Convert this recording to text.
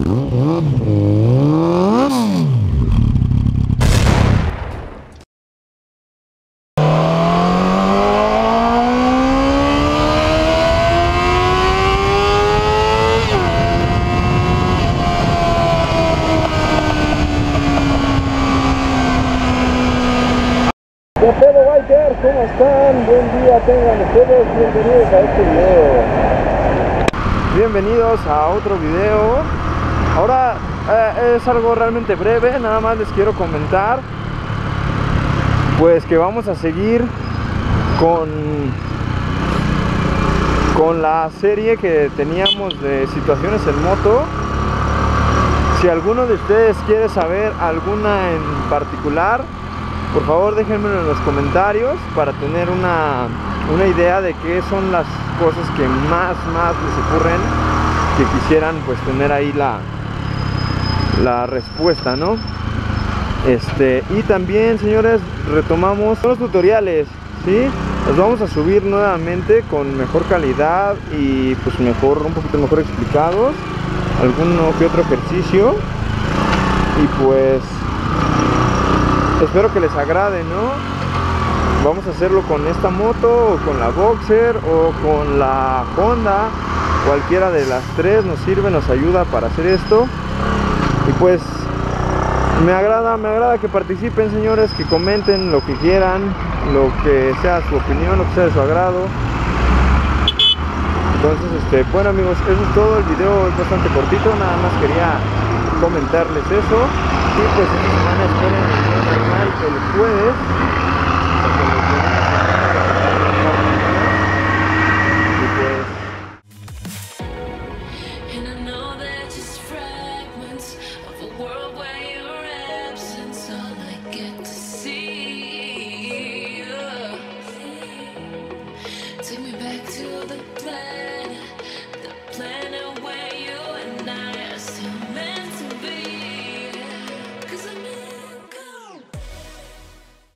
¿Qué pedo, bikers? ¿Cómo están? Buen día tengan ustedes, bienvenidos a este video. Bienvenidos a otro video. Ahora es algo realmente breve, nada más les quiero comentar pues que vamos a seguir con la serie que teníamos de situaciones en moto. Si alguno de ustedes quiere saber alguna en particular, por favor déjenmelo en los comentarios para tener una idea de qué son las cosas que más les ocurren, que quisieran pues tener ahí la respuesta, ¿no? Y también, señores, retomamos los tutoriales, ¿sí? Los vamos a subir nuevamente con mejor calidad y pues un poquito mejor explicados, alguno que otro ejercicio, y pues espero que les agrade, ¿no? Vamos a hacerlo con esta moto, o con la Boxer, o con la Honda. Cualquiera de las tres nos sirve, nos ayuda para hacer esto. Y pues me agrada que participen, señores, que comenten lo que quieran, lo que sea su opinión, lo que sea de su agrado. Entonces, bueno, amigos, eso es todo. El video es bastante cortito, nada más quería comentarles eso. Y pues esta semana esperen el video normal el jueves, porque los lunes y pues Take me back to the place.